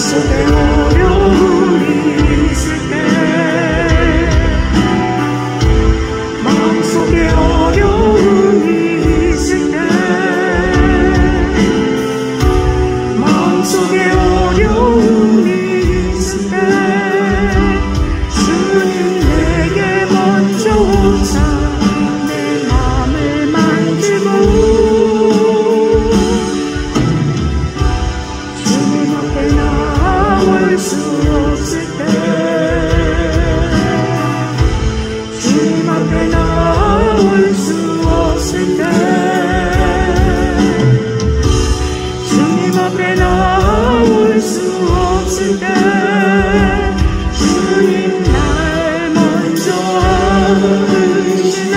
마음속에 어려움이 있을 때, 마음속에 어려움이 있을 때, 마음속에 어려움이 있을 때, 주님 내게 먼저 오사 내 마음을 만지고 주님 앞에 나올 수 없을 때, 주님 앞에 나올 수 없을 때, 주님 앞에 나올 수 없을 때, 주님 날 먼저 안으시네.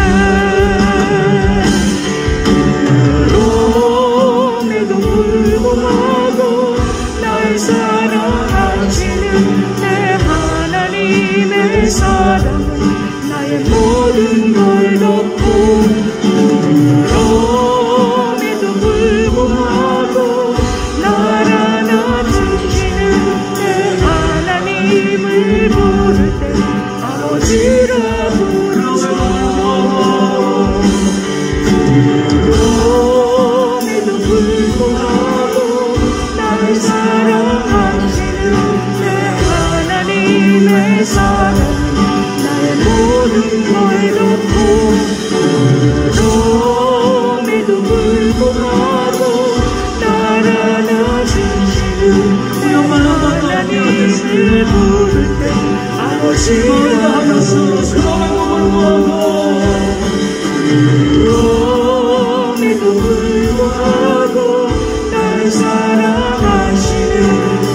그럼에도 불구하고 날 사랑하시는 내 하나님의 사랑은 나의 모든 걸 덮고, 그럼에도 불구하고 날 안아주시는 내 하나님을 부를 때 아버지라 부르죠. 그럼에도 불구하고 날 사랑하시는 내 하나님의 사랑은 나의 모든 걸 덮고, 그럼에도 불구하고 날 안아주시는 내 하나님을 부를 때 아버지라 부르죠. 그럼에도 불구하고 날 사랑하시는 내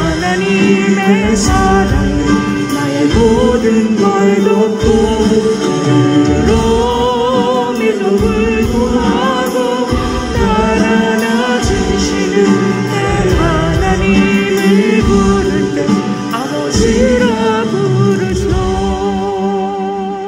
하나님의 사랑은 나의 모든 걸 덮고,